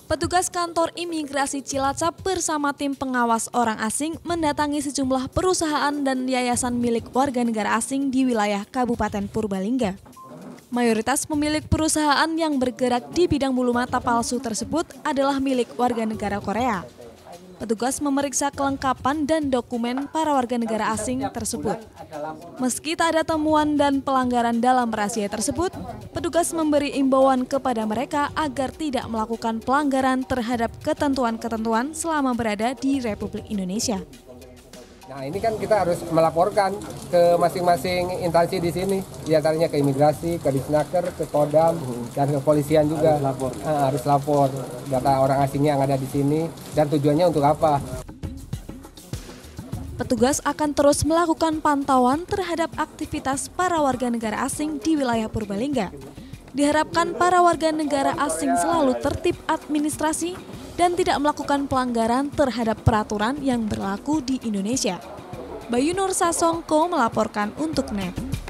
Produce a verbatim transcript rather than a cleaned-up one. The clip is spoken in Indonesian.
Petugas kantor imigrasi Cilacap bersama tim pengawas orang asing mendatangi sejumlah perusahaan dan yayasan milik warga negara asing di wilayah Kabupaten Purbalingga. Mayoritas pemilik perusahaan yang bergerak di bidang bulu mata palsu tersebut adalah milik warga negara Korea. Petugas memeriksa kelengkapan dan dokumen para warga negara asing tersebut. Meski tak ada temuan dan pelanggaran dalam razia tersebut, petugas memberi imbauan kepada mereka agar tidak melakukan pelanggaran terhadap ketentuan-ketentuan selama berada di Republik Indonesia. Nah, ini kan kita harus melaporkan ke masing-masing instansi di sini, diantaranya ke imigrasi, ke Disnaker, ke Kodam, dan ke kepolisian juga. Harus lapor. Nah, harus lapor data orang asingnya yang ada di sini dan tujuannya untuk apa. Petugas akan terus melakukan pantauan terhadap aktivitas para warga negara asing di wilayah Purbalingga. Diharapkan para warga negara asing selalu tertib administrasi dan tidak melakukan pelanggaran terhadap peraturan yang berlaku di Indonesia. Bayu Nur Sasongko melaporkan untuk N E T.